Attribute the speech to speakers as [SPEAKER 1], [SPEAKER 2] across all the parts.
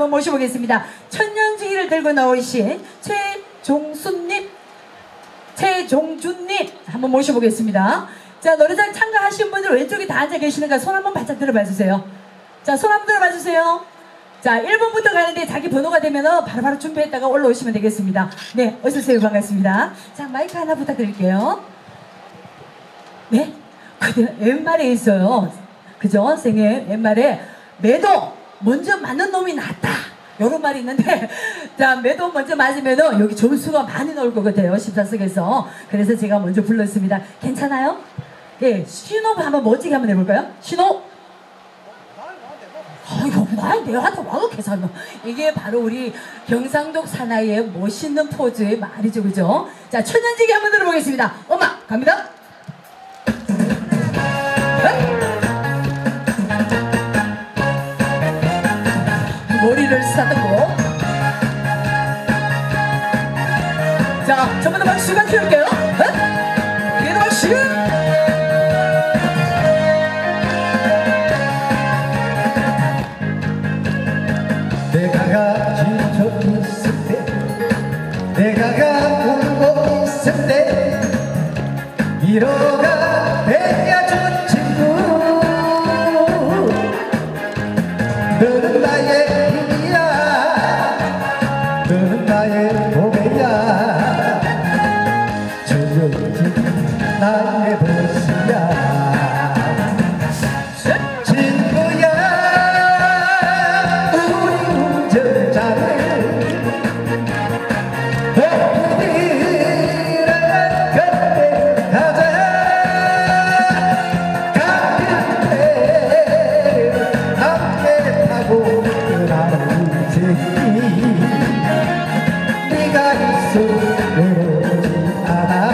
[SPEAKER 1] 한번 모셔보겠습니다. 천년지기를 들고 나오신 최종준님 한번 모셔보겠습니다. 자, 노래장 참가하신 분들 왼쪽에 다 앉아 계시는가 손 한번 바짝 들어봐 주세요. 자, 손 한번 들어봐 주세요. 자, 1번부터 가는데 자기 번호가 되면 바로바로 준비했다가 올라오시면 되겠습니다. 네, 어서오세요. 반갑습니다. 자, 마이크 하나 부탁드릴게요. 네? 옛말에 있어요. 그죠? 선생님, 옛말에 매도 먼저 맞는 놈이 낫다. 이런 말이 있는데, 자, 매도 먼저 맞으면은 여기 점수가 많이 나올 것 같아요. 심사석에서. 그래서 제가 먼저 불렀습니다. 괜찮아요? 예, 신호 한번 멋지게 한번 해볼까요? 신호! 아이고, 내한테 와도 계산은. 이게 바로 우리 경상도 사나이의 멋있는 포즈의 말이죠. 그죠? 자, 천년지기 한번 들어보겠습니다. 음악 갑니다. 머리를 쓰다듬고. 자, 전부 다 박수 같이 할게요. 얘도 박수.
[SPEAKER 2] 내가 지쳐 있을 때, 내가 울고 있을 때, 위로가 되어준 친구. 너는 나의 힘이야, 너는 나의 보배야, 저녁이 나의 보수야. 네가 있어 외롭지 않아.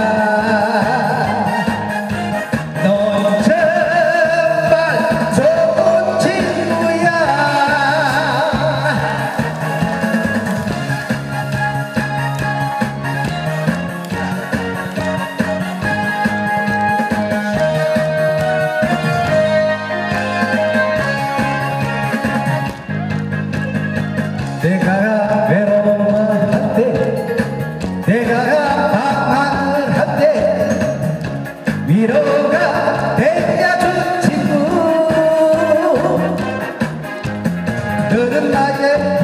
[SPEAKER 2] 넌 정말 좋은 친구야. 내가 외로워할 때, 내가 방황을 할 때, 위로가 되어준 친구. 너는 나의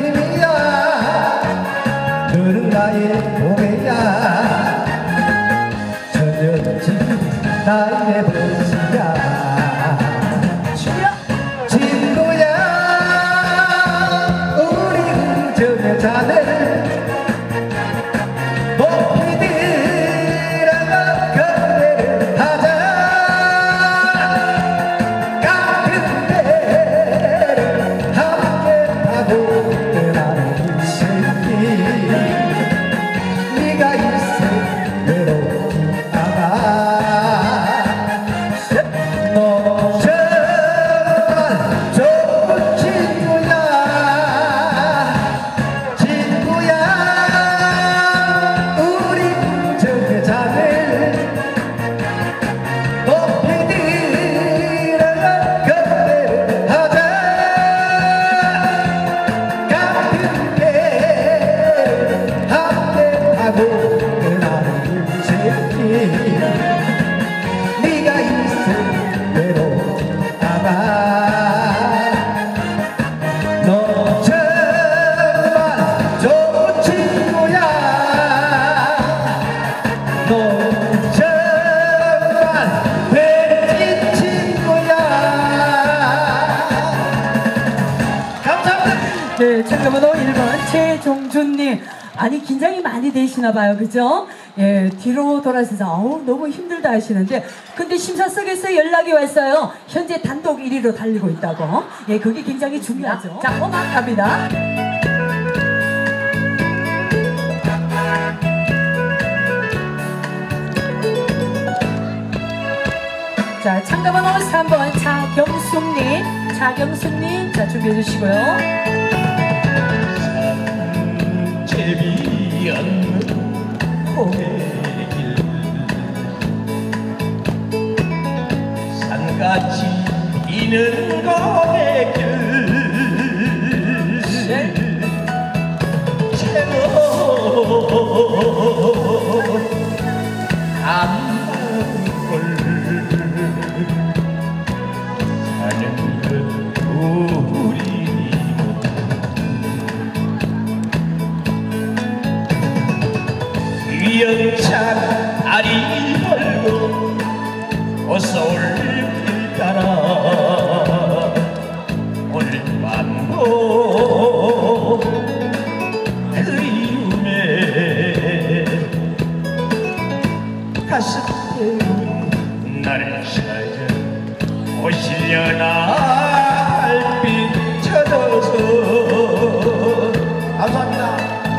[SPEAKER 2] 힘이야, 너는 나의 보배야, 저녁지 나의 보시야. 자네 높이 들어가 거래를 하자. 같은 배를 함께 타고 떠나는 인생이 네가 있어 외롭지 않아. 너 정말 좋은 친구야. 네가 있을 외롭지 않아. 너 정말 좋은 친구야. 너 정말 멋진 친구야. 감사합니다.
[SPEAKER 1] 네, 참가번호 1번 최종준님. 아니, 긴장이 많이 되시나봐요. 그죠? 예, 뒤로 돌아서서 너무 힘들다 하시는데, 근데 심사석에서 연락이 왔어요. 현재 단독 1위로 달리고 있다고. 예, 그게 굉장히 중요하죠. 자, 음악 갑니다. 자, 참가번호 3번 차경숙님. 자, 준비해 주시고요.
[SPEAKER 2] 제비 않는 고개길 산같이 피는 고개길 위영찬 다리 걸고 어서 올길 따라 오늘 밤도 그리움에 가슴 태운 나를 찾아 오시려나 달빛 쳐져서 감사합니다.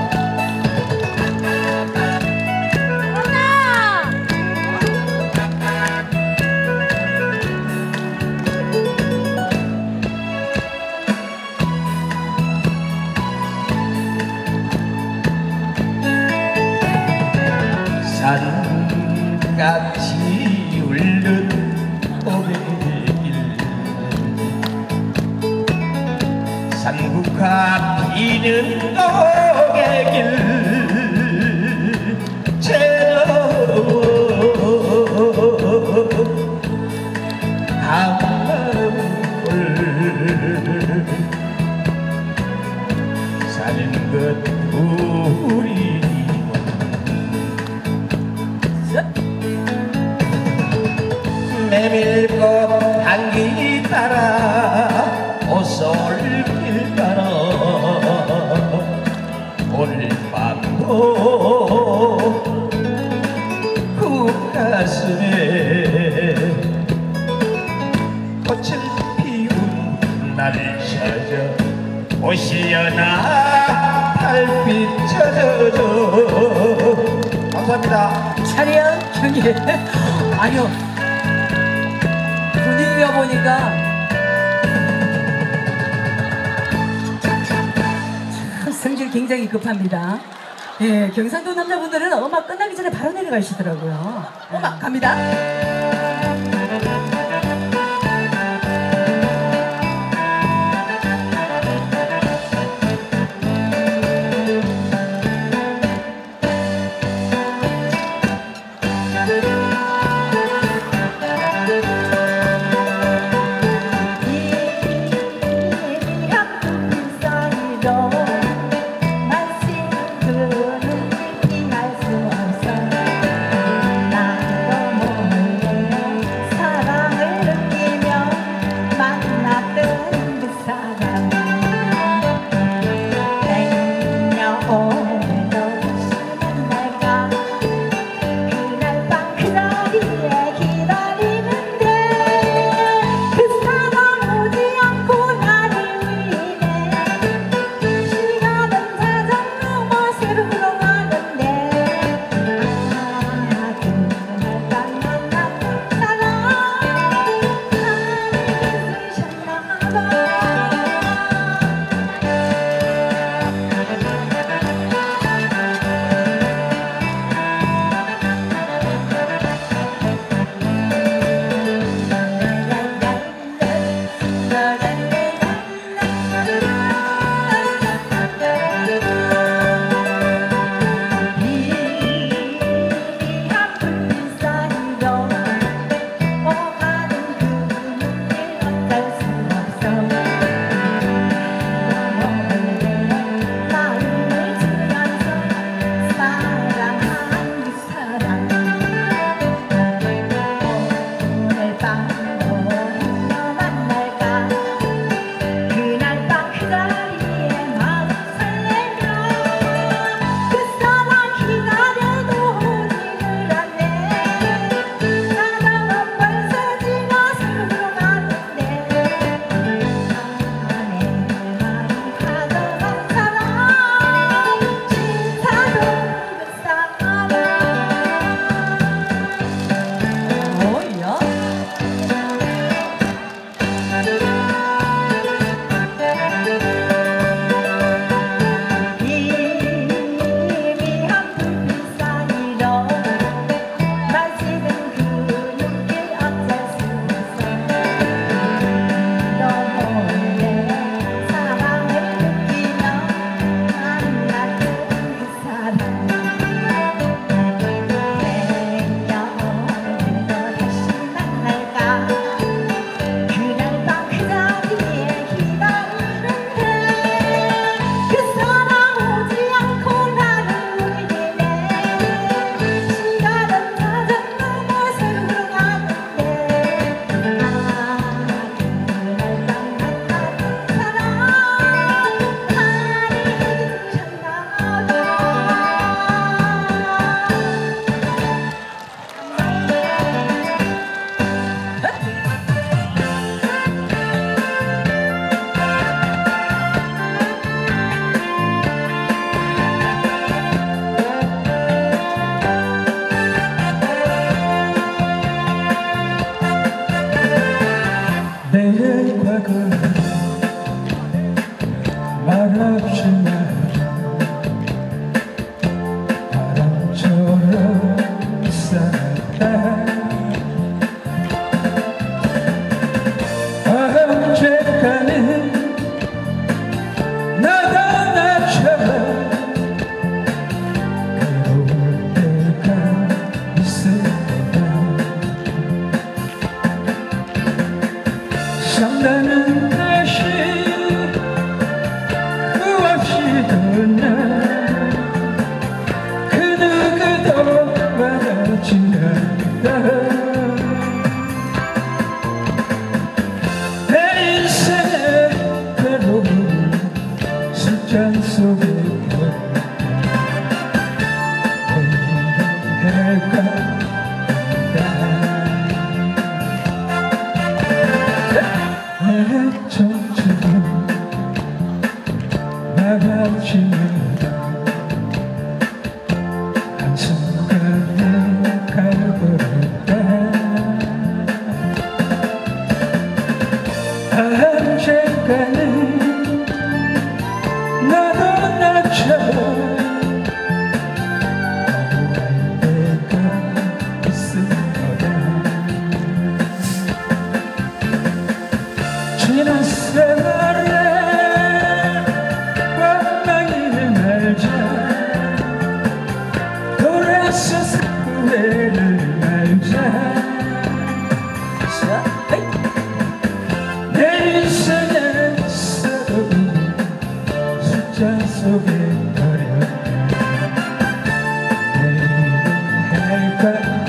[SPEAKER 2] 산같이 울는 고백길 산국화 피는 고개길 채로 한마음을 사는 것 우리 메밀꽃 향기 따라 오솔길 따라 오늘 밤도 그 가슴에 꽃을 피운 나를 찾아 오시려나 달빛 찾아줘. 감사합니다.
[SPEAKER 1] 차려 경기. 아니요. 분위기가 보니까 참 성질 굉장히 급합니다. 예, 경상도 남자분들은 음악 끝나기 전에 바로 내려가시더라고요. 음악 갑니다.
[SPEAKER 2] 내 청춘은 나가지마다 한순간에 가버렸다. 언젠가는 나도 나처럼 바보할 때가 있을 거야. 지난 세월에 원망을 말자. 돌아서서 후회를 말자. 내 인생의 싸움은 숫자 속에 버렸다. 내일은 할 거다.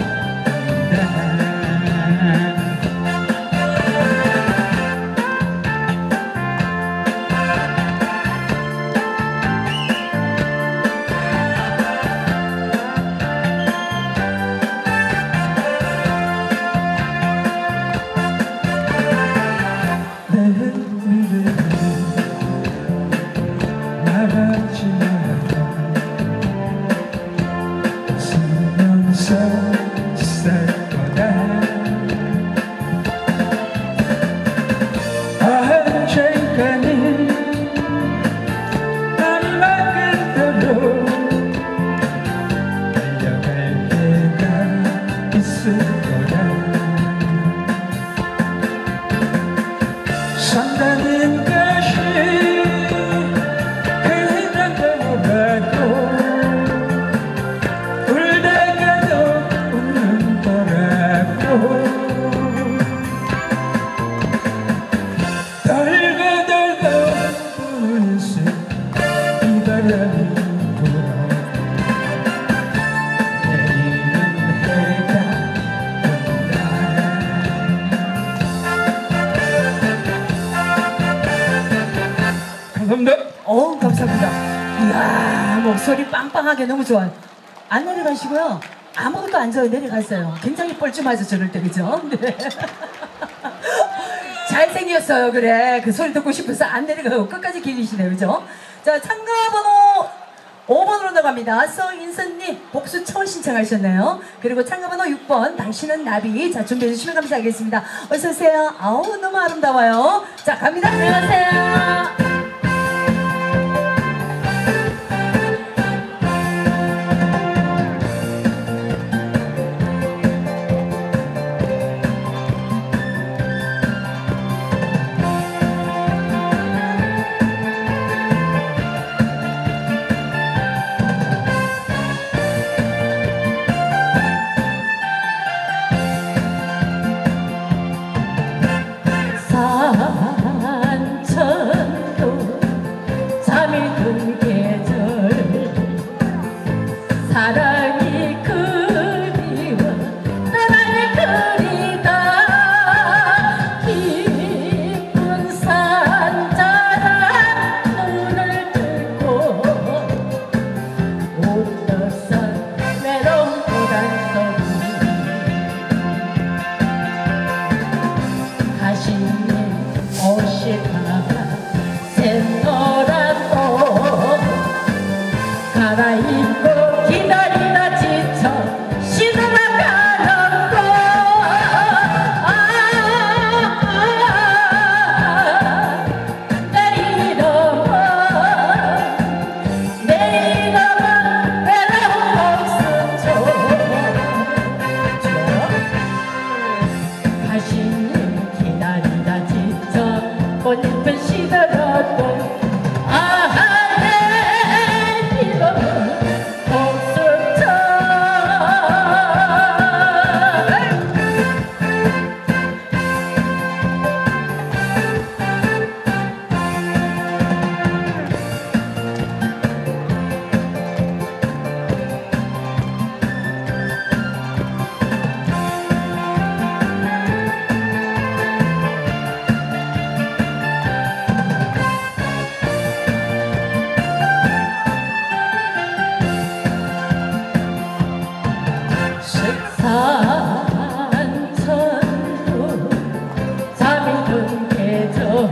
[SPEAKER 2] 내 미래는 나가지 마라. 웃으면서 살 거다. 언젠가는 난 막은 대로 달려갈 때가 있을 거다. 산다는 것이 그냥 걸어가고 울다가도 웃는 거라고. 돌고 돌고 부는새 이 바람이 불어. 내일은 해가 온다. 감사합니다.
[SPEAKER 1] 감사합니다. 이야, 목소리 빵빵하게 너무 좋아요. 안 내려가시고요. 아무것도 안 져요. 내려갔어요. 굉장히 뻘쭘하죠, 저럴 때, 그죠? 네. 잘생겼어요, 그래. 그 소리 듣고 싶어서 안 내려가고 끝까지 기리시네요, 그죠? 자, 참가 번호 5번으로 나갑니다. 서인선님, 복수 처음 신청하셨네요. 그리고 참가 번호 6번, 당신은 나비. 자, 준비해주시면 감사하겠습니다. 어서오세요. 아우, 너무 아름다워요. 자, 갑니다. 안녕하세요. 산천도 산천도 잠이 든 계절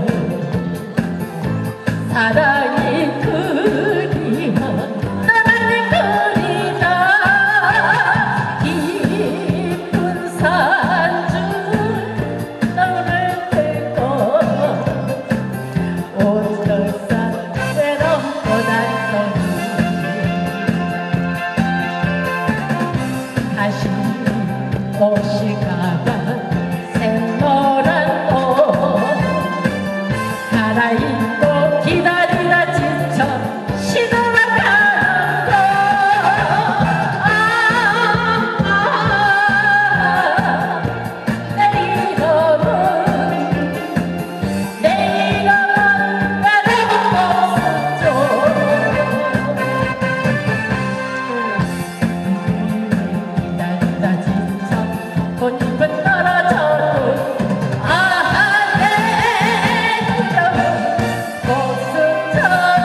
[SPEAKER 1] 사랑이 그리워 사랑이 그리다 깊은 산중 너를 들고 오늘산 외롭고 단소리 다시 옷이 가방 샛노란 옷 갈아입고 기다리다 지쳐 시들어가는 거 내 이름은 나를 없었죠 기다리다 지쳐 꽃잎은 떨어져도 아하 내 이름은 꽃순천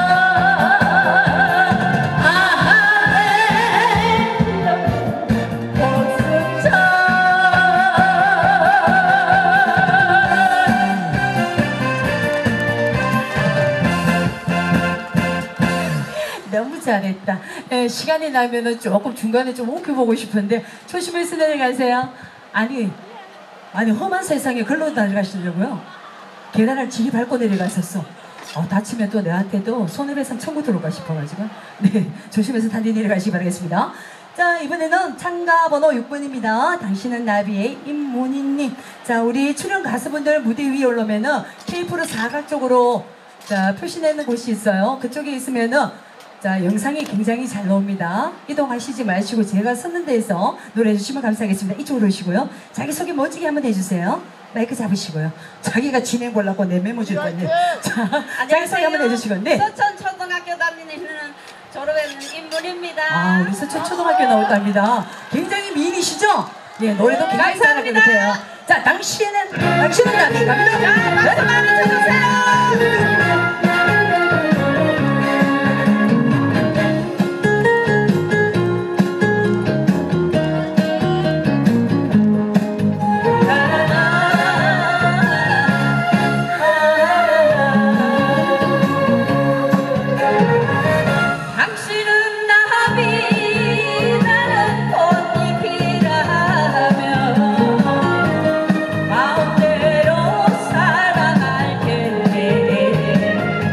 [SPEAKER 1] 아하 내 이름은 꽃순천 너무 잘했다. 시간이 나면은 조금 중간에 좀 웃겨보고 싶은데 조심해서 내려가세요. 아니 험한 세상에 글로 내려가시려고요. 계단을 지리 밟고 내려갔었어. 다치면 또 내한테도 손해배상 청구 들어올까 싶어가지고 네 조심해서 단디 내려가시기 바라겠습니다. 자 이번에는 참가 번호 6번입니다. 당신은 나비의 임문희님. 자 우리 출연 가수분들 무대 위에 올라오면은 케이프로 사각적으로 자 표시내는 곳이 있어요. 그쪽에 있으면은 자 영상이 굉장히 잘 나옵니다. 이동하시지 마시고 제가 섰는 데에서 노래해 주시면 감사하겠습니다. 이쪽으로 오시고요. 자기소개 멋지게 한번 해주세요. 마이크 잡으시고요. 자기가 진행 보려고 내 메모 줄 건데 자 자기소개 한번 해주시고 네.
[SPEAKER 3] 서천 초등학교 다니는 졸업했는 임문입니다.
[SPEAKER 1] 아 우리 서천 초등학교 나왔답니다. 굉장히 미인이시죠? 예 노래도 굉장히 잘할 것 같아요. 자 당신은 나비 갑니다.
[SPEAKER 3] 박수 많이 쳐주세요. 당신은 나비 나는 꽃잎이라면 마음대로 사랑할게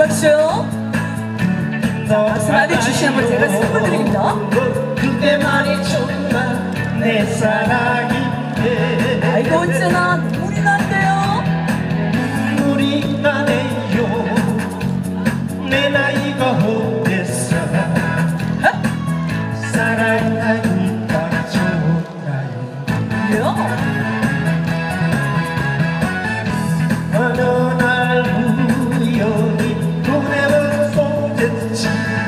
[SPEAKER 1] 박수. 박수 많이 주시는 분 제가 선물 드립니다.
[SPEAKER 2] 그때만이 정말 내 사랑인데.
[SPEAKER 1] 아이고 어쩌나 눈물이 난대요.
[SPEAKER 2] 눈물이 나네요. 내 나이가 어땠어. 사랑하니까 좋나요.
[SPEAKER 1] 야.
[SPEAKER 2] 어느 날 우연히 눈에 쏟았지.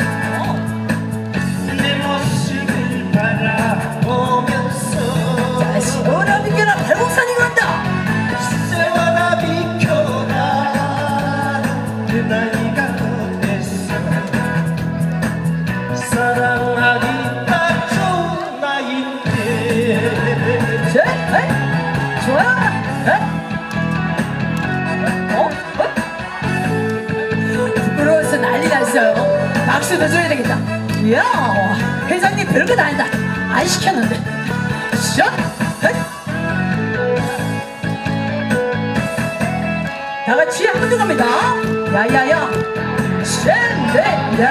[SPEAKER 2] 내 모습을 바라보면서
[SPEAKER 1] 자, 시원한 비켜라 발목산이 간다.
[SPEAKER 2] 세월아 비켜라. 그 나이가 어땠어. 사랑하기가 좋은 나이인데.
[SPEAKER 1] 자, 에이, 좋아요. 에이. 부끄러워서 난리 났어요. 박수도 줘야 되겠다. 이야, 회장님 별거 다 한다. 안 시켰는데. 샷! 에이. 다 같이 한 번 더 갑니다. 야야야. 샌데야.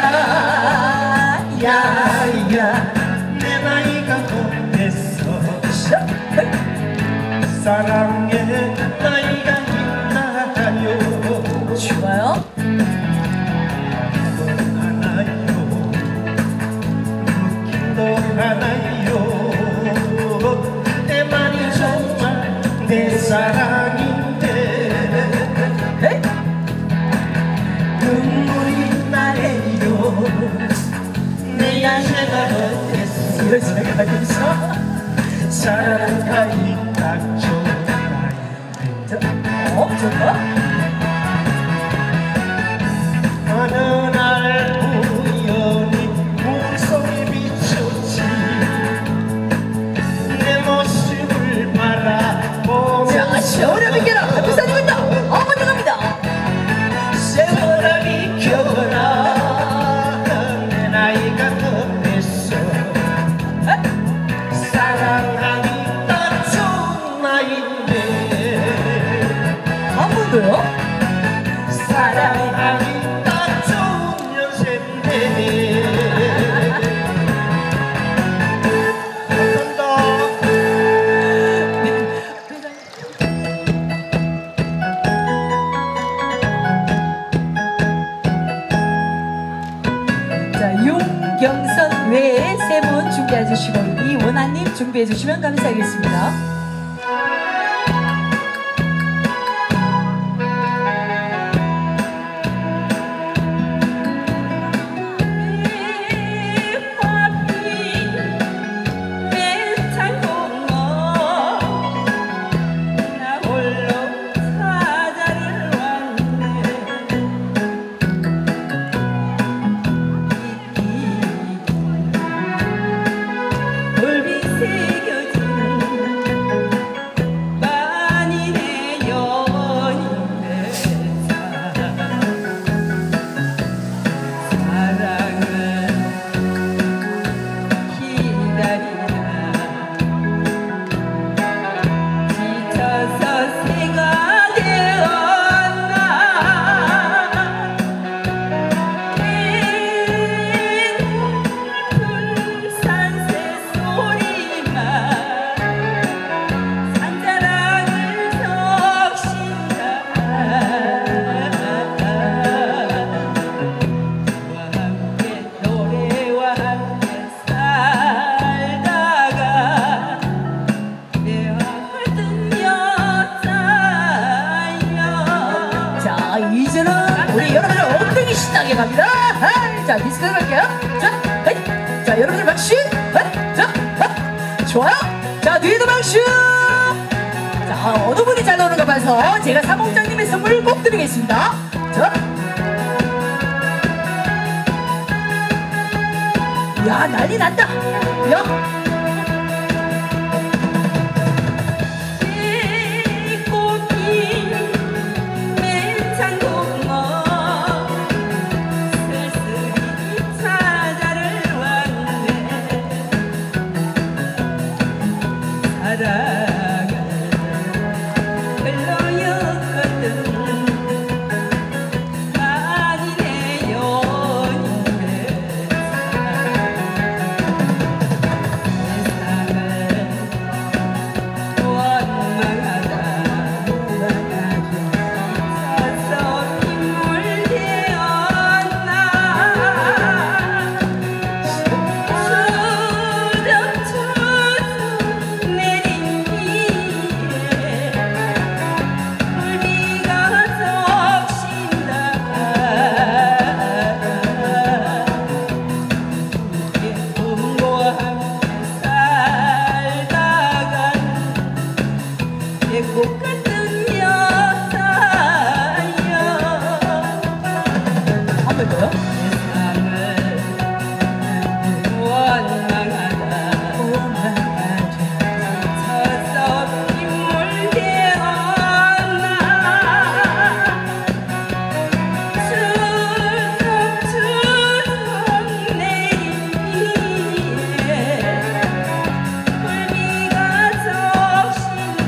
[SPEAKER 1] 야야.
[SPEAKER 2] 내 나이가 어땠어.
[SPEAKER 1] 샷! 에이.
[SPEAKER 2] 사랑의 나이가 있나요.
[SPEAKER 1] 좋아요.
[SPEAKER 2] 하나요. 느낌도 하나요. 그때만이 정말 내 사랑인데.
[SPEAKER 1] 에이.
[SPEAKER 2] 눈물이 나네요. 내 야채가 어땠어.
[SPEAKER 1] 이럴 생각 하고 있어.
[SPEAKER 2] 사랑하기 딱 좋은 나이인데.
[SPEAKER 1] 좋다.
[SPEAKER 2] 어느 날 우연히 물속에 비쳤지. 내 모습을 바라보며
[SPEAKER 1] 자, 세월아 비켜라. 발목산이 간다. 먼저 갑니다.
[SPEAKER 2] 세월아 비켜라. 내 나이가 어땠어. 사랑하기 딱 좋은 나이인데.
[SPEAKER 1] 한 번 더요.
[SPEAKER 2] 사랑하기 딱 좋은 연세인데. 한번 더. 자, 윤경선 외에 세 분 준비해 주시고 이원아님 준비해 주시면 감사하겠습니다. 신나게 갑니다. 자, 디스크 갈게요. 자, 여러분들 박수. 좋아요. 자, 뒤에도 박수. 자, 어느 분이 잘 나오는가 봐서 제가 사목장님의 선물 꼭 드리겠습니다. 자, 야, 난리 난다. 야.
[SPEAKER 3] 많이 같은 여자여
[SPEAKER 1] 한 번 더요.
[SPEAKER 3] 세상을 원망하다 서서 빗물게 언나 추석추석 내린 비에 불비가 적신다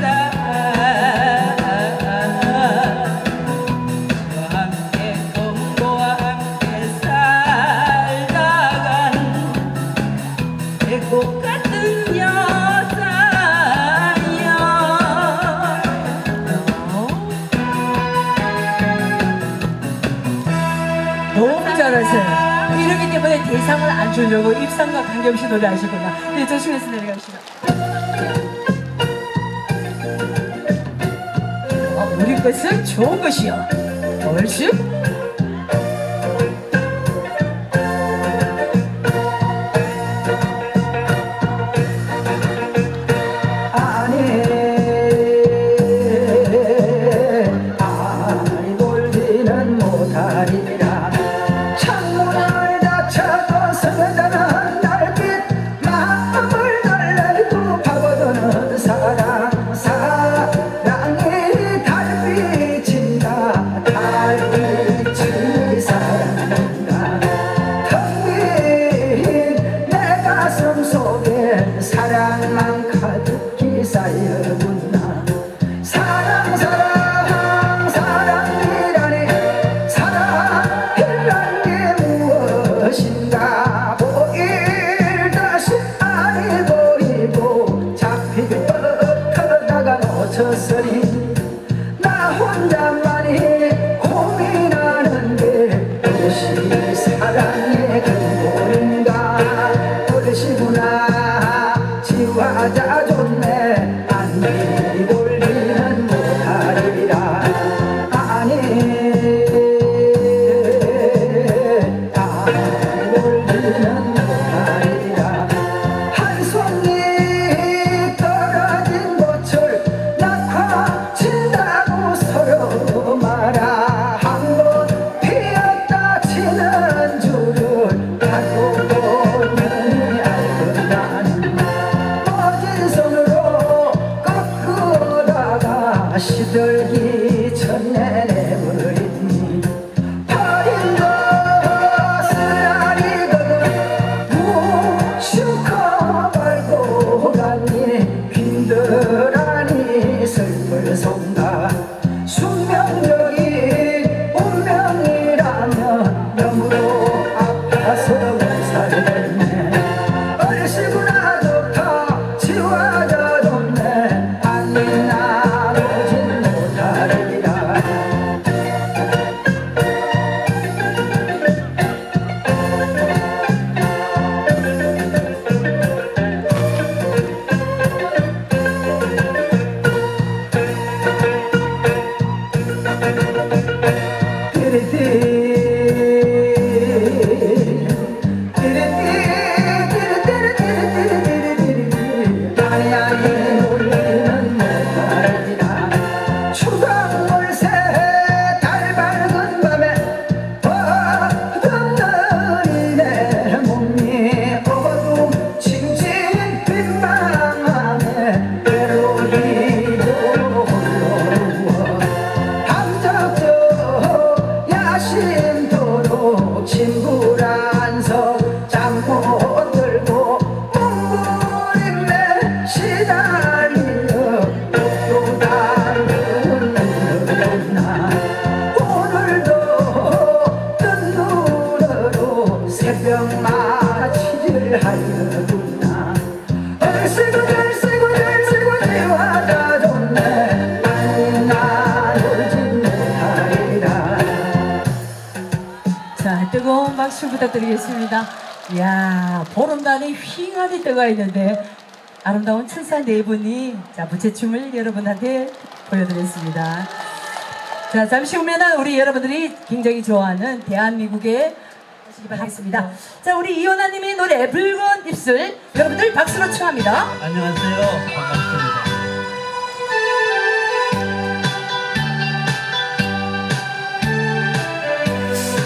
[SPEAKER 3] 저와 함께 동거와 함께 살다간 배꼽 같은 여자여
[SPEAKER 1] 너무 잘하세요. 이러기 때문에 대상을 안 주려고 입상과 관계없이 노래하시구나. 네, 조심해서 내려갑시다. 우리 것은 좋은 것이요. 옳지?
[SPEAKER 2] 아니 돌지는 못하리라 창문을 닫혀도 스며드는 달빛 마음을 달래고 파고드는 사랑이 달빛인가 달빛이 사랑인가 텅 빈 내 가슴 속에 사랑만 가득히 쌓여둔다 사랑이라니 사랑이란 게 무엇인가 보일 듯이 아니 보이고 잡힐 뻔하다가 놓쳤으니 나 혼자만이 고민하는데 그것이 사랑의 근본인가 그것이구나 지화자 좋네 안니 돌리는 못하리라 아니 돌리는 못하리라 한 송이 떨어진 꽃을 낙화친다고 서로 말아 한 번 피었다 치는 줄을 갖고 보니 알거나는 멋진 손으로 꺾어다가 시들기 전에 내버리니 버린 것은 아니거든 무심코 말고 가니 힘들하니 슬플 성가 숙명적인 운명이라면 너무도 아파서 살겠네 얼씨구나 좋다 지화자 좋네 아니 나누진 못하리라 추강물새 달 밝은 밤에 어둠들이 내 몸이 어둠 징징 빈방안에 외로이도 홀로 누워 함적적 야심토록 친구란 서 잠 못 들고 몸부림에 시달리며 또 다른 눈으로나 오늘도 뜬 눈으로 새벽 마취를 하려구나 얼씨구 지화자 좋네 아니 나 놀진 못하리라
[SPEAKER 1] 자, 뜨거운 박수 부탁드리겠습니다. 이야, 보름달이 휘하게 떠가 있는데 아름다운 천사 네 분이 자 부채춤을 여러분한테 보여드렸습니다. 자, 잠시 후면은 우리 여러분들이 굉장히 좋아하는 대한민국의 하시기 바라겠습니다. 자, 우리 이현아님의 노래 붉은 입술 여러분들 박수로 청합니다.
[SPEAKER 4] 안녕하세요. 반갑습니다.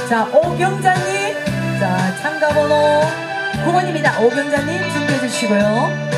[SPEAKER 1] 자, 오경자님. 자, 참가번호 9번입니다. 오경자님 준비해 주시고요.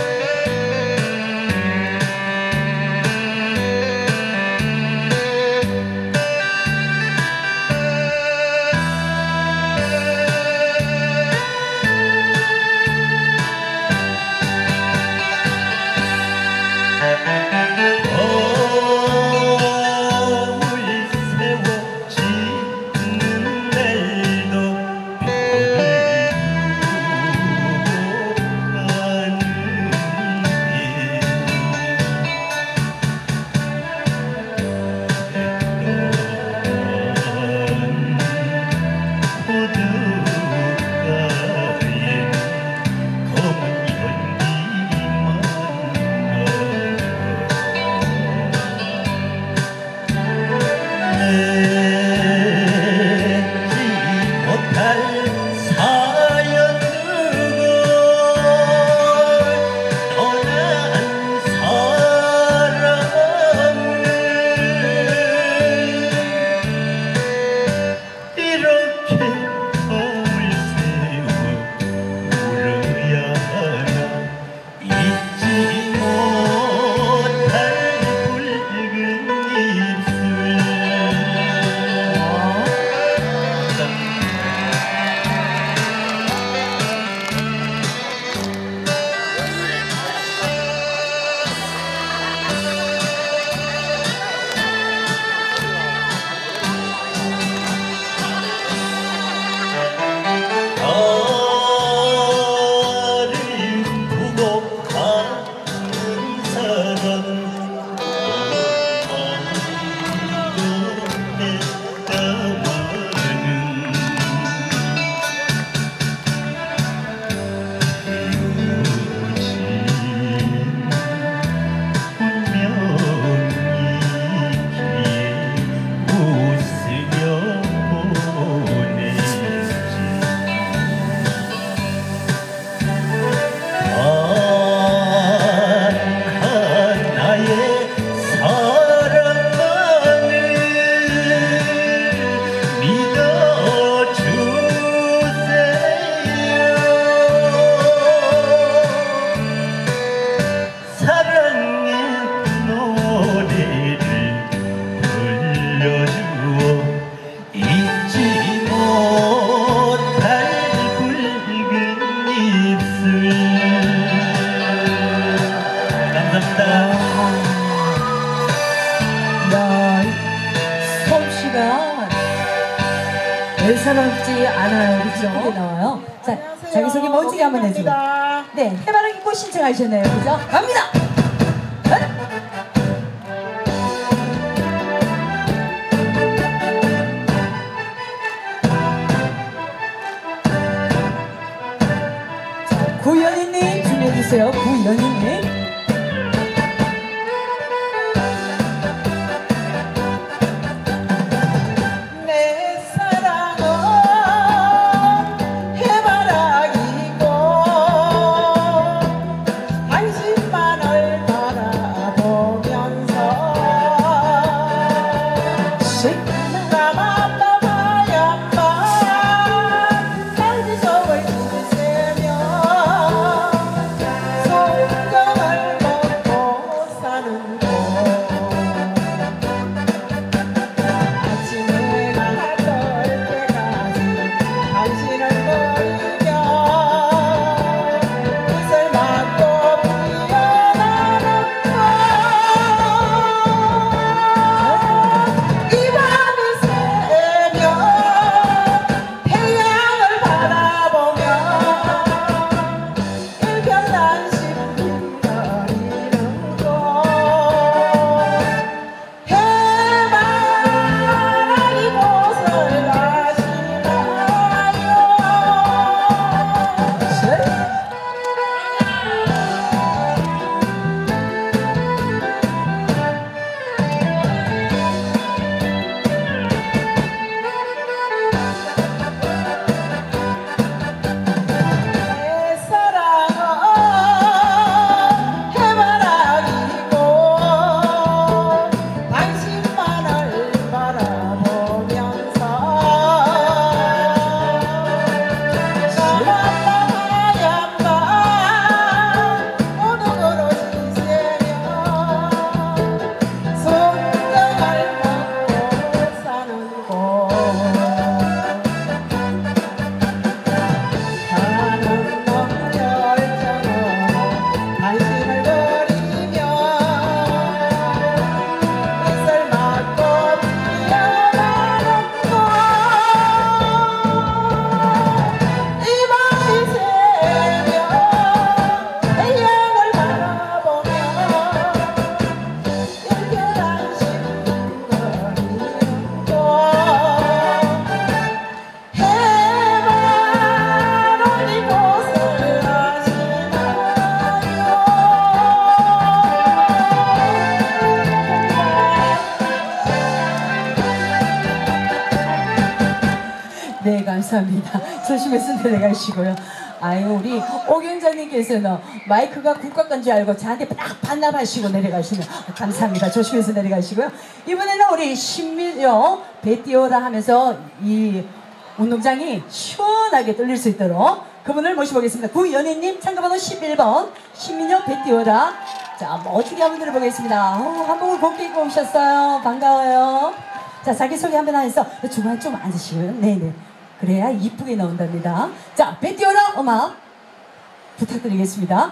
[SPEAKER 1] 예사롭지 않아요, 그죠? 네, 나와요. 자, 자기소개 멋지게 한번 해주고. 네, 해바라기 꽃 신청하셨네요, 그죠? 갑니다! 자, 구연희님 준비해주세요, 구연희님.
[SPEAKER 2] 당신만을
[SPEAKER 1] 감사합니다. 조심해서 내려가시고요. 아유, 우리 오경자님께서는 마이크가 국가 건지 알고 저한테 딱 반납하시고 내려가시는 감사합니다. 조심해서 내려가시고요. 이번에는 우리 신민요 배 띄워라 하면서 이 운동장이 시원하게 뚫릴 수 있도록 그분을 모셔보겠습니다. 구연희님 참가번호 11번 신민요 배 띄워라. 자, 멋지게 한번 들어보겠습니다. 한복을 곱게 입고 오셨어요. 반가워요. 자, 자기소개 한번 하면서 중간에 좀 앉으시고요. 네네. 그래야 이쁘게 나온답니다. 자, 배 띄워라 음악 부탁드리겠습니다.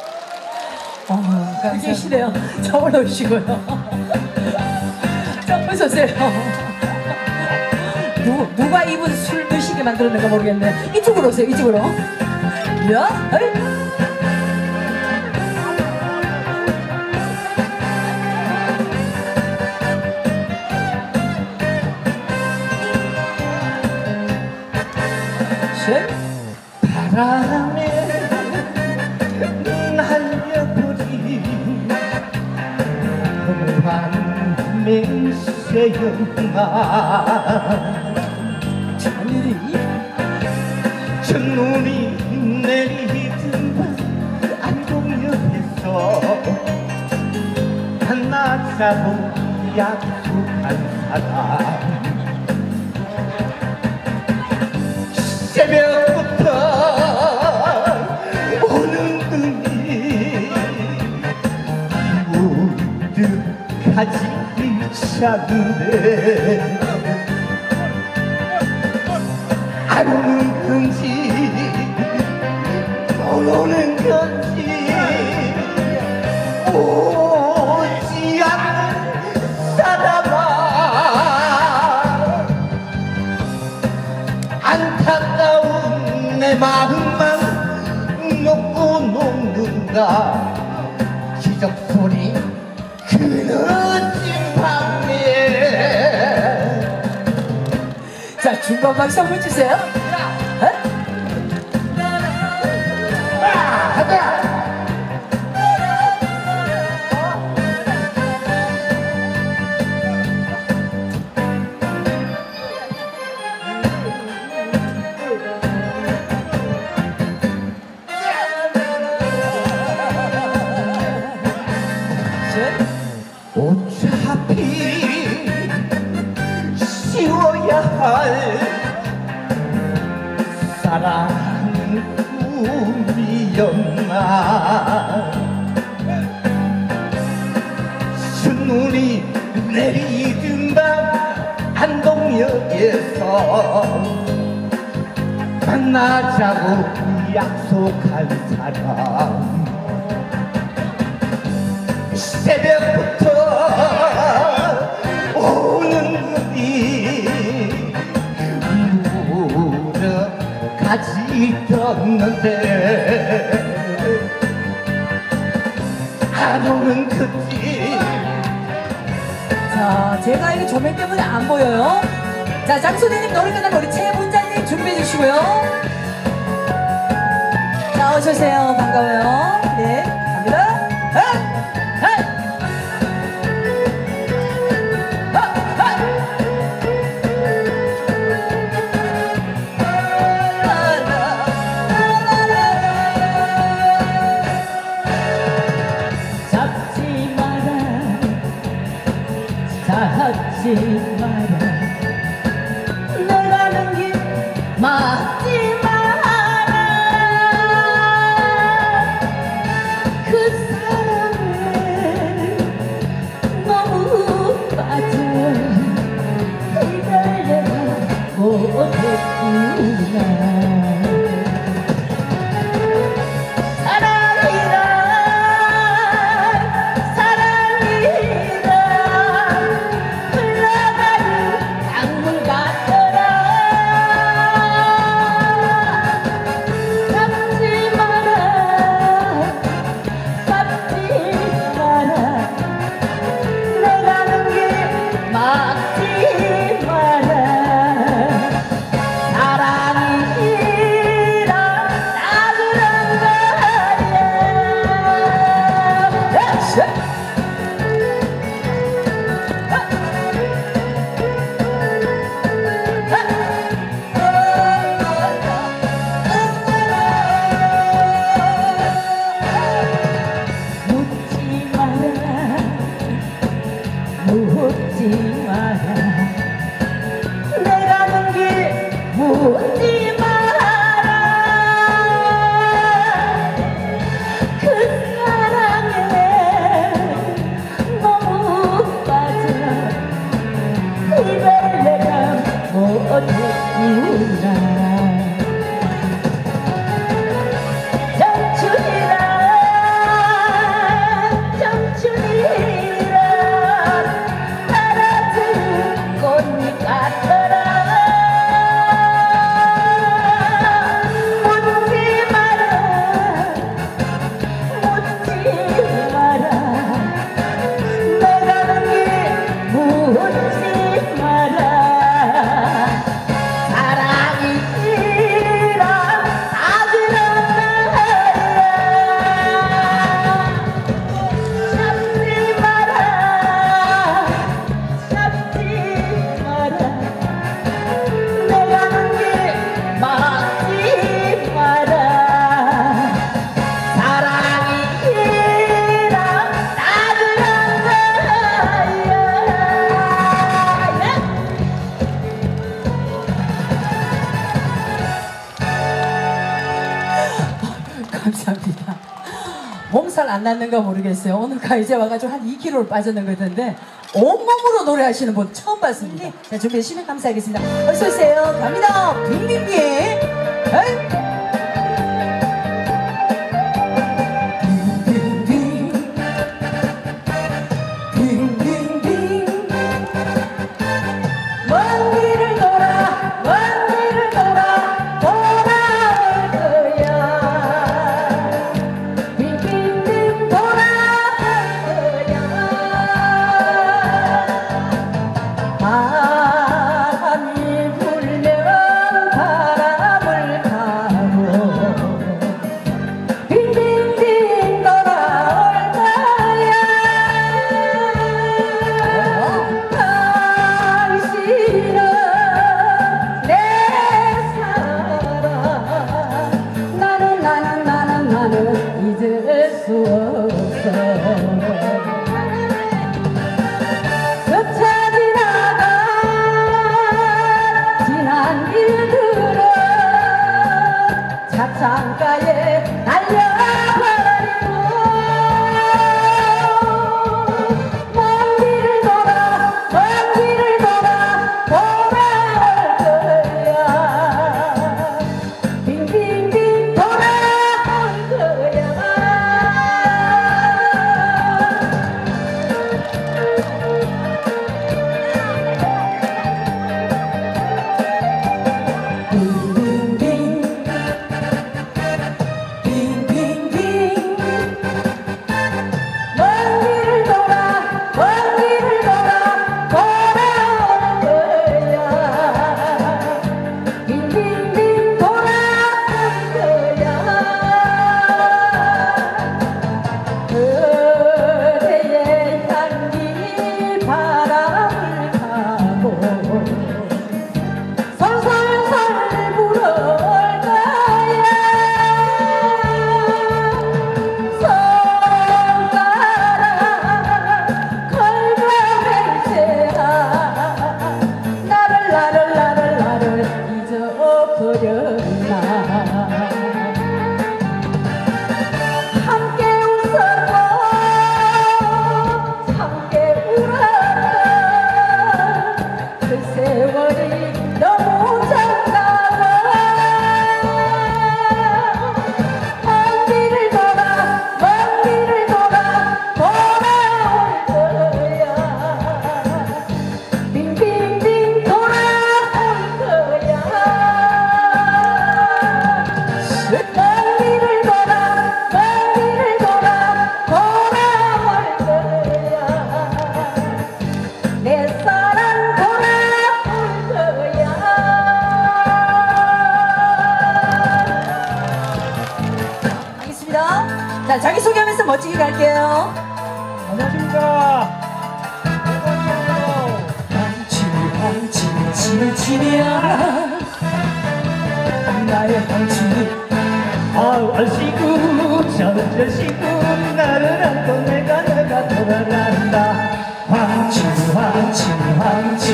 [SPEAKER 1] 계시네요. 저걸 놓으시고요. 자, 어서 오세요. 누가 입은 술 드시게 만들었는가 모르겠네. 이쪽으로 오세요. 이쪽으로. 야, 어이. 셋.
[SPEAKER 2] 바람에 날려버린 밤맹새였나
[SPEAKER 1] 하늘이
[SPEAKER 2] 첫눈이 내리던 안동역에서 만나자고 약속한 사람 새벽부터 오는 눈이 무득하지 않는데 안 오는 건지 못 오는 건지 오지 않는 사람아 안타까운 내 마음만 놓고 녹는다 기적 소리 그 늦은 밤에
[SPEAKER 1] 자, 중간 박수 한번 주세요. 어?
[SPEAKER 2] 가자 어차피 쉬워야 할 사랑은 꿈이었나 첫눈이 내리던 밤 안동역에서 만나자고 약속한 사람 새벽부터 오는 눈이 물어가지 떴는데 안 오는 건지
[SPEAKER 1] 자, 제가 이게 조명 때문에 안 보여요. 자, 장소대님 노래 끝나면 우리 최 분자님 준비해 주시고요. 자, 어서오세요. 반가워요. 네, 갑니다.
[SPEAKER 3] 잡지 마라 잡지 마라 널 가는 길 막지 마라 그 사랑을
[SPEAKER 1] 감사합니다. 몸살 안 낫는가 모르겠어요. 오늘가 이제 와가지고 한 2kg를 빠졌는 것 같은데 온몸으로 노래하시는 분 처음 봤습니다. 자, 준비해주시면 감사하겠습니다. 어서오세요. 갑니다. 빙빙빙.
[SPEAKER 3] 창가에 날려버리고 먼 길을 돌아 돌아올 거야. 빙빙빙 돌아올 거야.
[SPEAKER 1] 자, 자기소개하면서 멋지게 갈게요.
[SPEAKER 2] 안녕하십니까.
[SPEAKER 1] 황치미야 나의 황치미
[SPEAKER 2] 아우 얼씨구 저저씨구 나를 안고 내가 돌아간다. 황치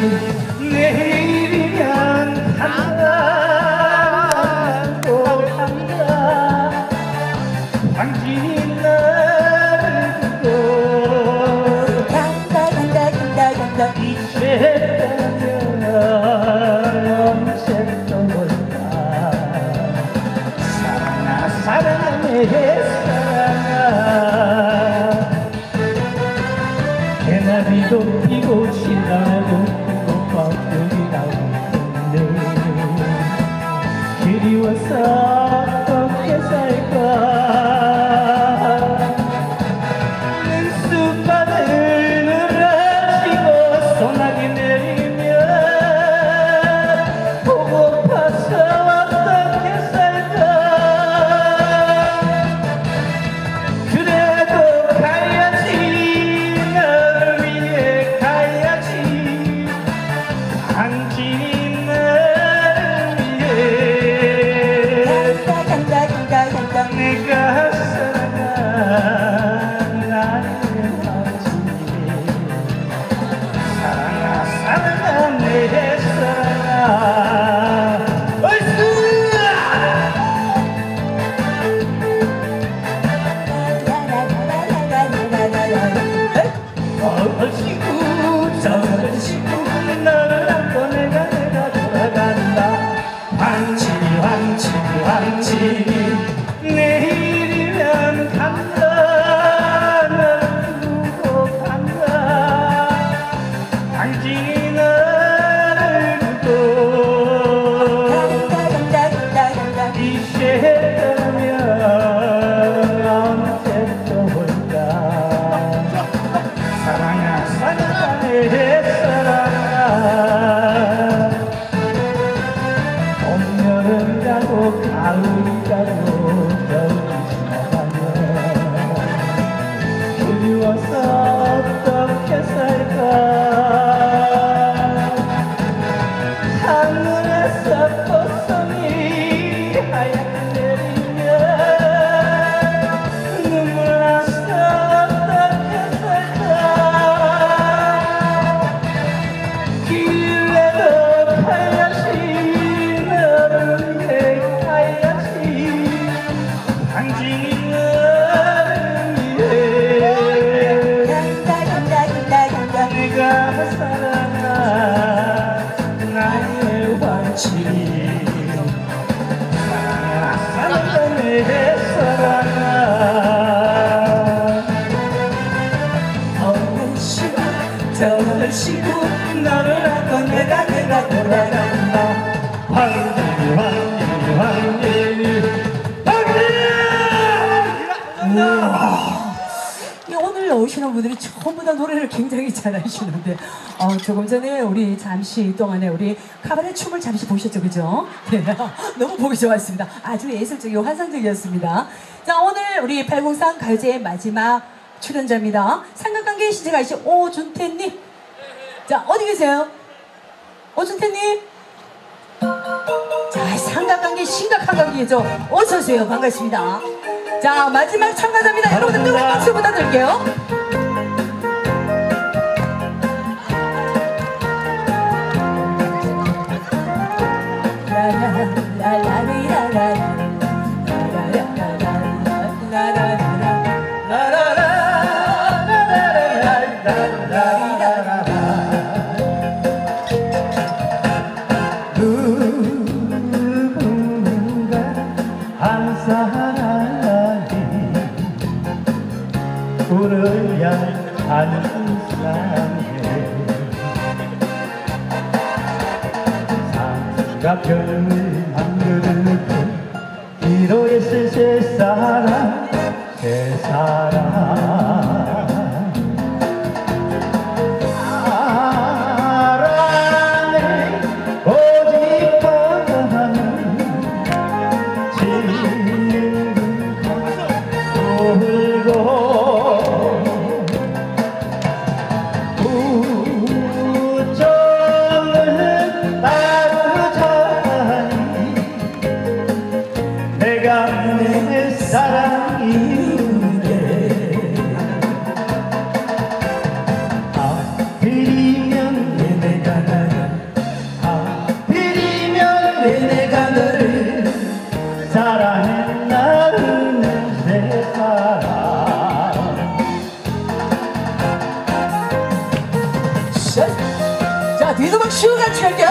[SPEAKER 2] 내일이면 한다 한다. 황진이 나를 두고
[SPEAKER 1] 간다
[SPEAKER 2] 이제 언제 또 올까. 사랑아 내 사랑아. 개나리도 피고 신나도 피고 꽉들이 나오는데 그리워서 어떻게 살까. 내가
[SPEAKER 4] 당신은 내가 사랑한 나의 왕치 사랑한 내 사랑아
[SPEAKER 2] 어느 시간 저녁을 쉬고 너를 안고 내가 돌아간다.
[SPEAKER 4] 황제니 황제니 황제니
[SPEAKER 1] 오늘 오시는 분들이 전부 다 노래를 굉장히 잘하시는데 조금 전에 우리 잠시 동안에 우리 카바레 춤을 잠시 보셨죠, 그죠? 네, 너무 보기 좋았습니다. 아주 예술적이고 환상적이었습니다. 자, 오늘 우리 803 가요제의 마지막 출연자입니다. 삼각관계 신청하신 오준태님. 자, 어디 계세요? 오준태님. 자, 삼각관계 심각한 관계죠. 어서오세요. 반갑습니다. 자, 마지막 참가자입니다. 여러분들 뜨거운 박수 부탁드릴게요.
[SPEAKER 4] 불을 향하는 상에 삼각형을 만들고 기로했을 새 사람 사랑에 오직 바라는 울고 우정을 따르자니 내가 내 사랑인데 하필이면 왜 내가 너를 하필이면 왜 내가 너를 사랑했나는 내 사랑
[SPEAKER 1] 자, 뒤도 막 슈 같이 할게요.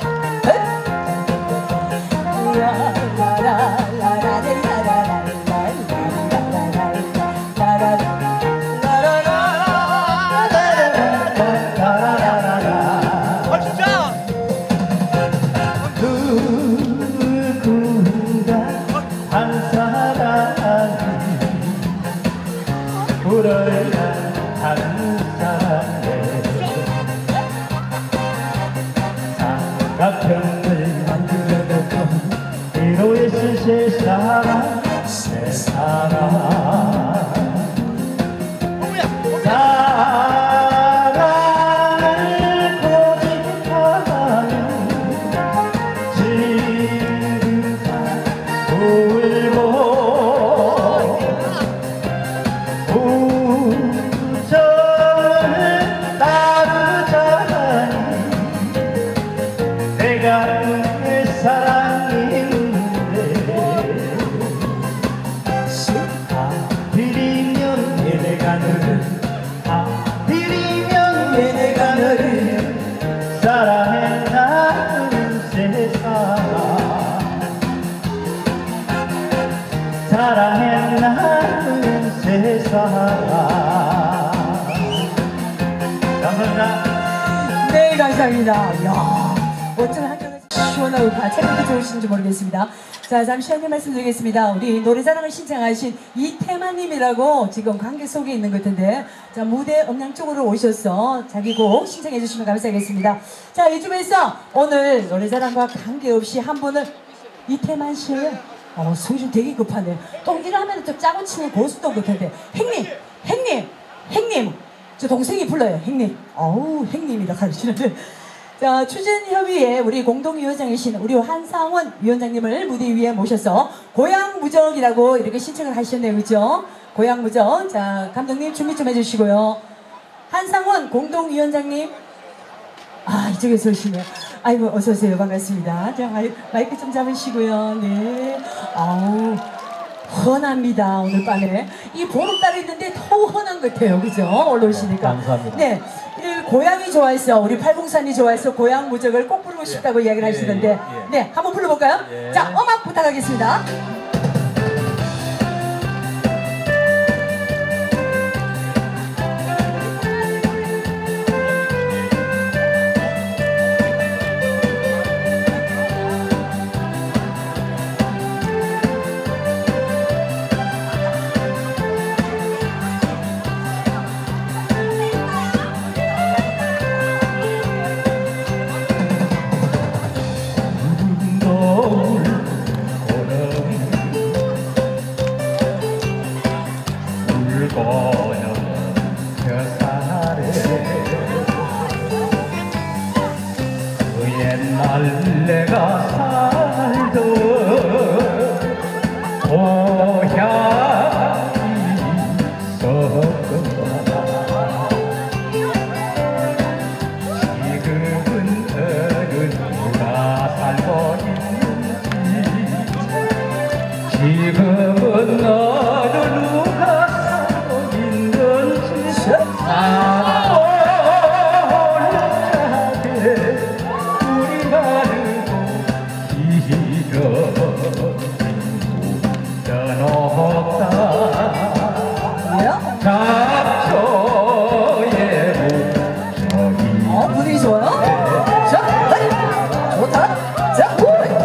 [SPEAKER 4] 누군가 한 사람이 울어야 하는 사람에 삼각형을 만들어놓고 위로했을 새 사랑 새 사랑 사랑을 고집하는 지금 울고 우정을 따르자니 내가 내 사랑인데 하필이면 왜 내가 너를 하필이면 왜 내가 너를 사랑했나는 세상 사랑했나는 세상 감사합니다.
[SPEAKER 1] 네, 감사합니다. 이야, 어쩜 한결같이 시원하고 체력이 좋으신지 모르겠습니다. 자, 잠시 한번 말씀드리겠습니다. 우리 노래자랑을 신청하신 이태만님이라고 지금 관객 속에 있는 것 같은데, 자, 무대 음량 쪽으로 오셔서 자기 곡 신청해 주시면 감사하겠습니다. 자, 이쯤에서 오늘 노래자랑과 관계없이 한 분을 이태만 씨예요. 소리 좀 되게 급하네. 또 일하면 또 짜고 치는 고수도 못한데. 행님. 저 동생이 불러요, 행님. 어우, 행님이다 가르치는데. 자, 추진협의회 우리 공동위원장이신 우리 한상원 위원장님을 무대 위에 모셔서 고향무적이라고 이렇게 신청을 하셨네요, 그죠? 고향무적. 자, 감독님 준비 좀 해주시고요. 한상원 공동위원장님. 아, 이쪽에서 오시네요. 아이고, 어서오세요. 반갑습니다. 자, 마이크 좀 잡으시고요. 네. 아우, 헌합니다. 오늘 밤에 이 보름달이 있는데 더욱 헌한 것 같아요. 그죠? 올라오시니까.
[SPEAKER 4] 감사합니다.
[SPEAKER 1] 네, 이 고향이 좋아했어. 우리 팔공산이 좋아해서 고향 무적을 꼭 부르고 싶다고 이야기를 하시던데, 네, 한번 불러볼까요?
[SPEAKER 4] 예.
[SPEAKER 1] 자, 음악 부탁하겠습니다.
[SPEAKER 4] 노을 고름 붉어는 벼살에 그 옛날 내가 살던 고향이 있었구나. 지금은 어느 누가 살고 있는지, 지금은 어느 누가 살고 있는지 몰라게 우리 가르고 길어 떠놓다.
[SPEAKER 1] 뭐요?
[SPEAKER 4] 잡초의 목적이
[SPEAKER 1] 분위기 좋아요? 자, 헤이! 좋다. 자, 헤이!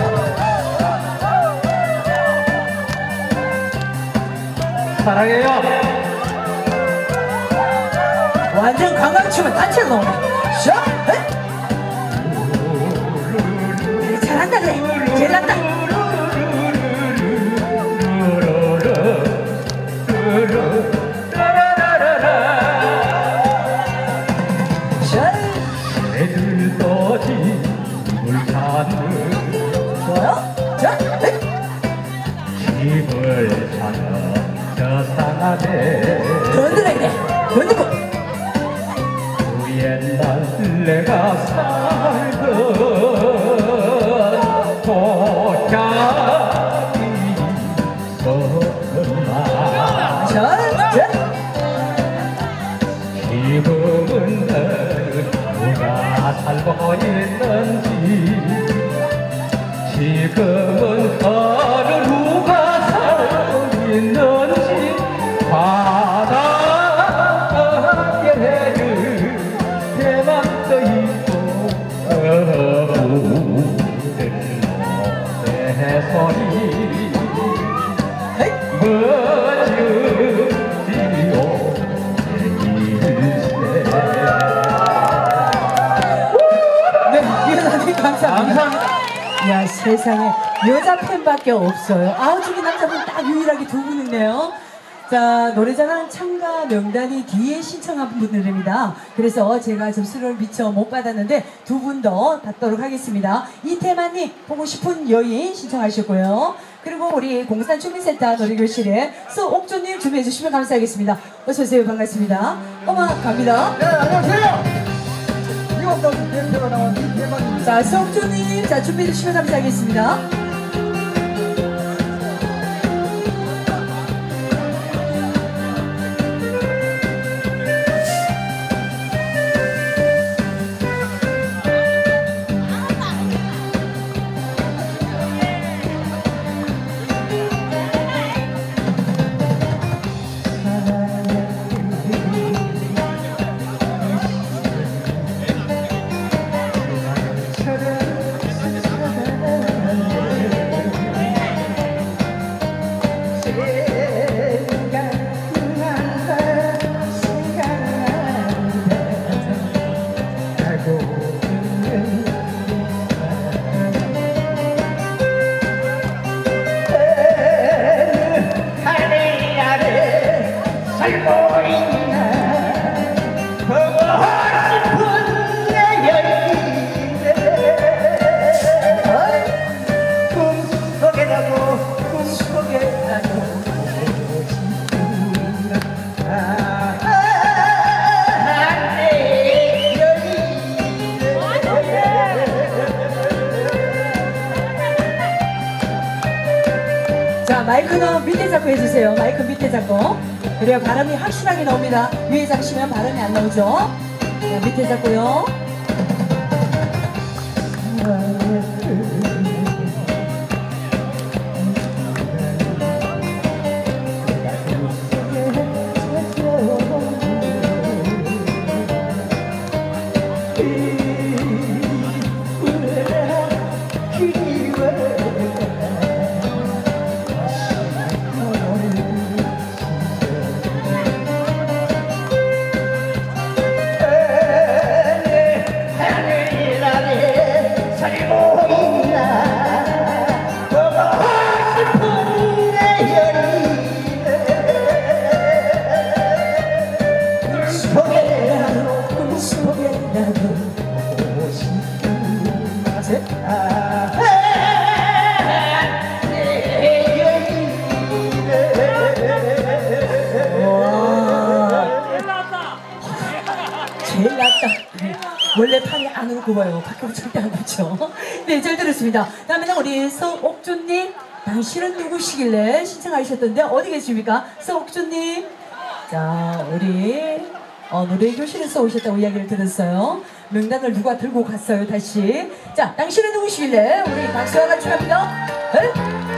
[SPEAKER 4] 사랑해요.
[SPEAKER 1] 완전 관광춤은 단체로 나오네. 자, 헤이! 잘한다 그래. 잘한다. 자,
[SPEAKER 4] 애들 집을 찾는
[SPEAKER 1] 좋아요? 자, 헤이!
[SPEAKER 4] 집을 찾는 저 사람에
[SPEAKER 1] 건드려 그래. 건드고.
[SPEAKER 4] 그 옛날 내가 살던 고향이 있었구나.
[SPEAKER 1] 자, 자.
[SPEAKER 4] 지금은 누가 살고 있는지, 지금은 어느 누가 살고 있는지 바닷가에는 대만도 있고 부들 노래소리
[SPEAKER 1] 네, 유나님 감사합니다. 야, 세상에 여자 팬밖에 없어요. 아우, 저기 남자분 딱 유일하게 두 분 있네요. 자, 노래자랑 참가 명단이 뒤에 신청한 분들입니다. 그래서 제가 점수를 미처 못 받았는데 두 분 더 받도록 하겠습니다. 이태만님 보고 싶은 여인 신청하셨고요. 그리고 우리 공산주민센터 놀이교실에 수옥조님 준비해 주시면 감사하겠습니다. 어서오세요. 반갑습니다. 음악 갑니다.
[SPEAKER 2] 네, 안녕하세요. 이것도 대표가 나온 이태만입니다.
[SPEAKER 1] 자, 수옥조님, 자, 준비해 주시면 감사하겠습니다. 마이크는 밑에 잡고 해주세요. 마이크 밑에 잡고. 그래야 발음이 확실하게 나옵니다. 위에 잡으시면 발음이 안 나오죠. 자, 밑에 잡고요. 제일 낫다. 원래 판이 안으로 굽어요. 밖으로 절대 안 굽죠. 네, 잘 들었습니다. 다음에는 우리 서옥준님. 당신은 누구시길래 신청하셨던데 어디 계십니까? 서옥준님. 자, 우리 노래 교실에서 오셨다고 이야기를 들었어요. 명단을 누가 들고 갔어요, 다시. 자, 당신은 누구시길래 우리 박수와 같이 갑니다. 네?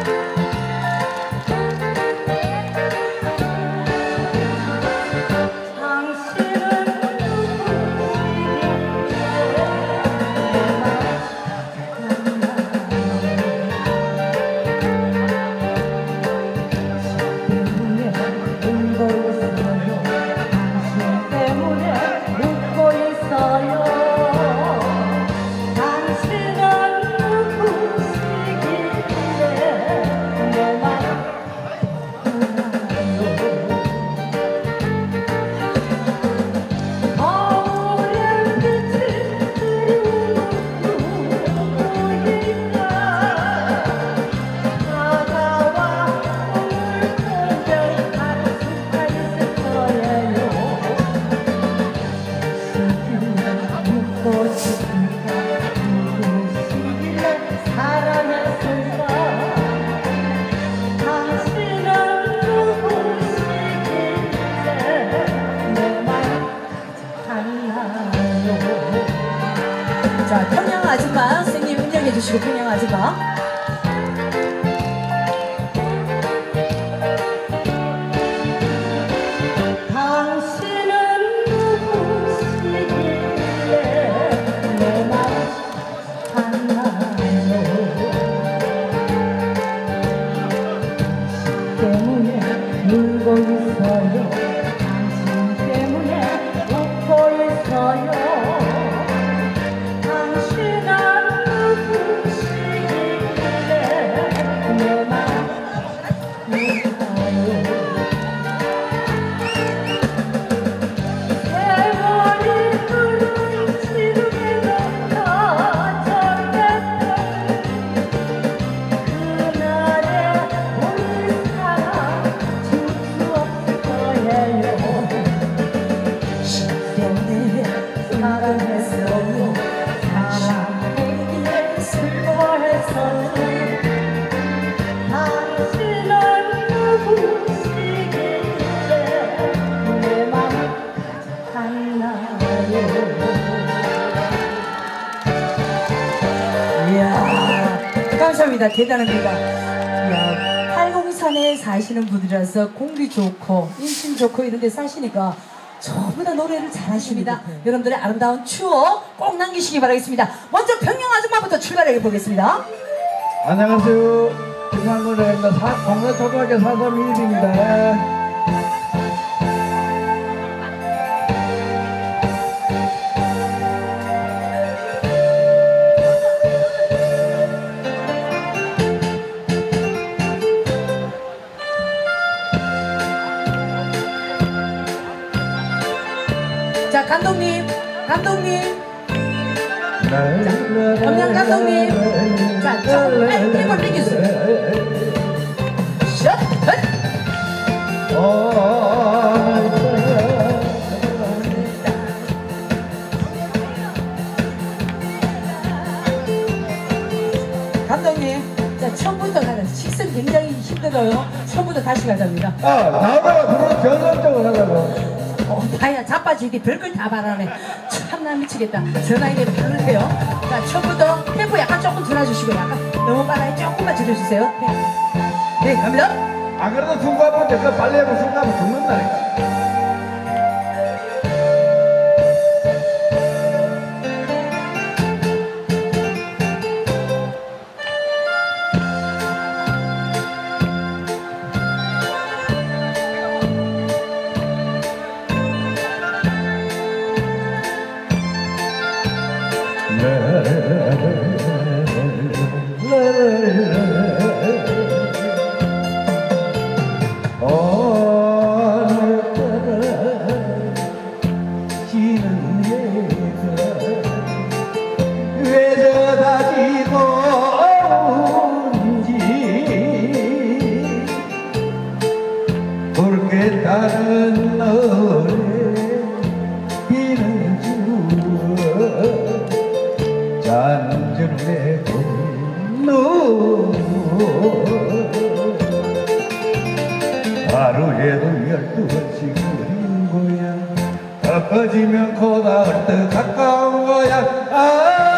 [SPEAKER 1] 자, 평양 아줌마 선생님 음력해 주시고 평양 아줌마.
[SPEAKER 3] 당신은 누구시길래 내 맘 하나요 때문에 울고 있어요 당신 때문에 웃고 있어요
[SPEAKER 1] 감사합니다. 대단합니다. 이야, 팔공산에 사시는 분이라서 공기 좋고 인심 좋고 이런 데 사시니까 전부 다 노래를 잘하십니다. 여러분들의 아름다운 추억 꼭 남기시기 바라겠습니다. 먼저 평양 아줌마부터 출발해 보겠습니다.
[SPEAKER 4] 안녕하세요. 김한노래입니다. 동네초등학교 431입니다.
[SPEAKER 1] 자, 감독님.
[SPEAKER 4] 감독
[SPEAKER 1] 감독님. 자, 템포 땡겨주세요. 샷! 감독님, 자, 처음부터 가는 식선 굉장히 힘든 다음에도 처음부터 다시 가자입니다.
[SPEAKER 4] 나오다가 들어오면 전설적으로 하자고.
[SPEAKER 1] 다야 자빠지기 별걸 다 바라네. 참나 미치겠다. 전화기에 바르세요. 자, 처음부터 템포 약간 조금 줄여주시고 약간 너무 빨라요. 조금만 줄여주세요. 네, 갑니다.
[SPEAKER 4] 안 그래도 순간부터 내가 빨리 하면 순간부터 죽는다니까. 다른 노래 비는 주 잔줄에 건너 하루에도 12번씩 그린 거야. 엎어지면 코다할 때 가까운 거야.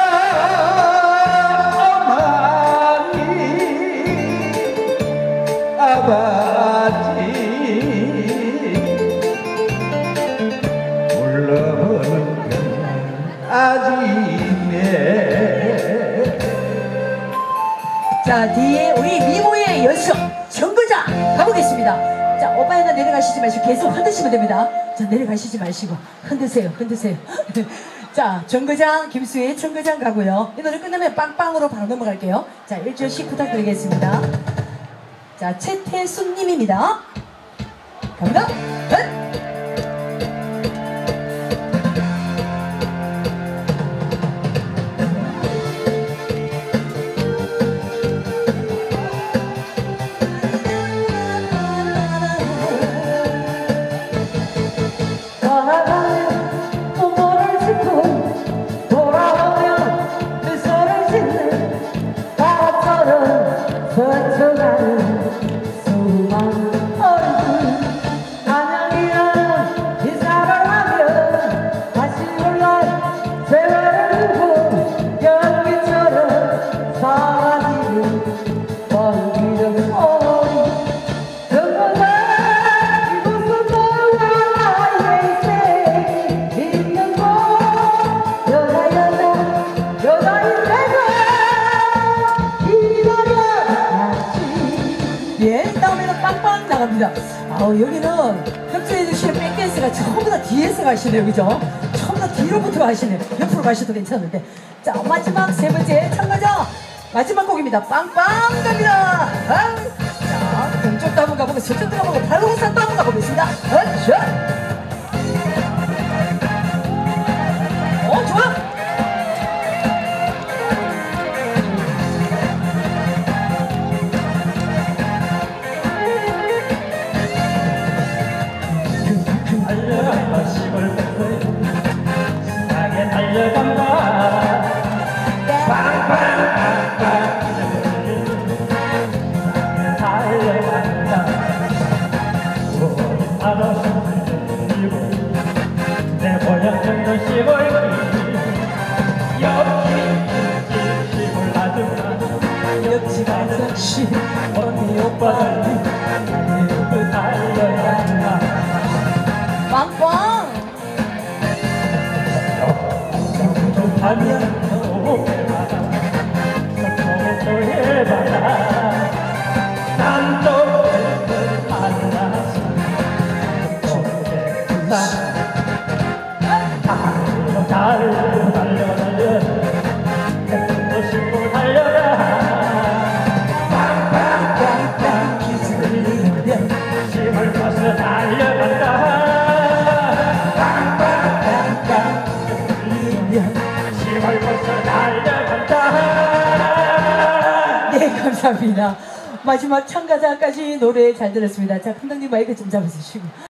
[SPEAKER 4] 아버지 불러보는 건 아직네.
[SPEAKER 1] 자, 뒤에 우리 미모의 여성 정거장 가보겠습니다. 자, 오빠에다 내려가시지 마시고 계속 흔드시면 됩니다. 자, 내려가시지 마시고 흔드세요. 자, 정거장 김수희 정거장 가고요. 이 노래 끝나면 빵빵으로 바로 넘어갈게요. 자, 1절씩 부탁드리겠습니다. 자, 최태순님입니다. 갑니다. 빵빵 나갑니다. 여기는 협조해주시는 백댄스가 전부 다 뒤에서 가시네요. 그죠? 전부 다 뒤로부터 가시네요. 옆으로 가셔도 괜찮은데. 자, 마지막 세 번째 참가자 마지막 곡입니다. 빵빵 갑니다. 자, 동쪽도 한번 가보고 저쪽도 가보고 발로산도 한번 가보겠습니다. 좋아.
[SPEAKER 2] 언니 오빠들 달려간다.
[SPEAKER 1] 빵빵.
[SPEAKER 2] 하면 또 해봐라. 또 해봐라. 난또 만나서 달려 백도 싣고 달려라. 힘을 벗어 달려간다. 힘을 벗어 달려간다.
[SPEAKER 1] 네, 감사합니다. 마지막 참가자까지 노래 잘 들었습니다. 자, 감독님 마이크 좀 잡아주시고.